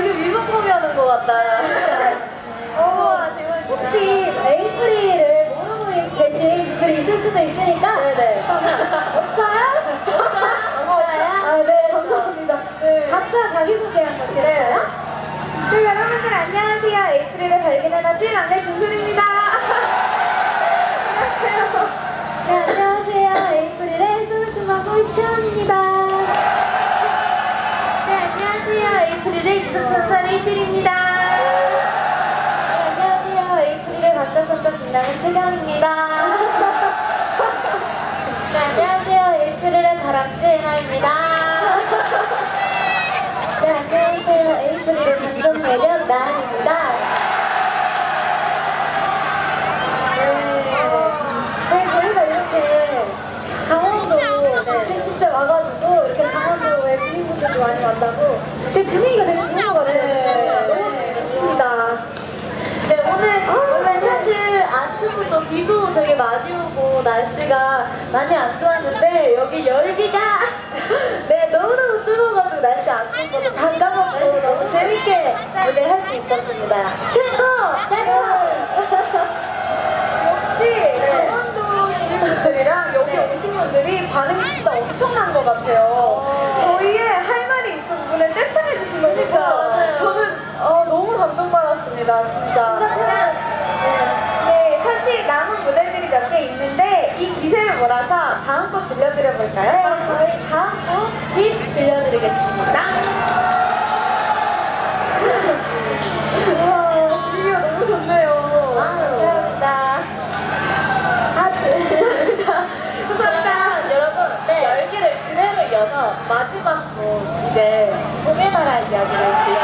되게 위문공이 하는 것 같다. 혹시 에이프릴을 모르고 계신 분들이 있을 수도 있으니까. 네네. 없어요? 없어요? 아, 네, 감사합니다. 네. 각자 자기소개 한 번씩 해요? 네, 여러분들 안녕하세요. 에이프릴을 발견해놨지 막내 진솔입니다. 안녕하세요. 네, 안녕하세요. 에이프릴의 솔춤만 보이천입니다. 네, 안녕하세요. 에이프릴의 유성천사 레이첼입니다. 네, 안녕하세요. 에이프릴의 반짝반짝 빛나는 채경입니다. 네, 안녕하세요. 에이프릴의 다람쥐 에나입니다. 네, 안녕하세요. 에이프릴의 반전 매력 나은입니다. 네, 저희가 이렇게 강원도 진짜 와가지고 이렇게 강원도에 주민분들도 많이 만나고 되게 분위기가 되게 좋은 것 같아요. 네. 너무 좋습니다. 네, 오늘 원래 사실 아침부터 비도 되게 많이 오고 날씨가 많이 안 좋았는데 여기 열기가 네, 너무너무 뜨거워가지고 날씨 안 좋은 것도 다 까먹고 너무 재밌게 무대할 수 있었습니다. 최고! 역시 강원도 주민분들이랑 여기 오신 분들이 반응이 진짜 엄청난 것 같아요. 저희의 할 말이 있어서 문을 떼창해 주신 거니까 그러니까. 저는 너무 감동받았습니다. 진짜. 진짜 네, 사실 남은 무대들이 몇 개 있는데 이 기세를 몰아서 다음 곡 들려드려 볼까요? 네, 저희 다음 곡 들려드리겠습니다. 와, 분위기가 너무 좋네요. 감사합니다. 그러면 여러분 네. 열기를 그대로 이어서 마지막 곡 이제 봄의 나라 이야기를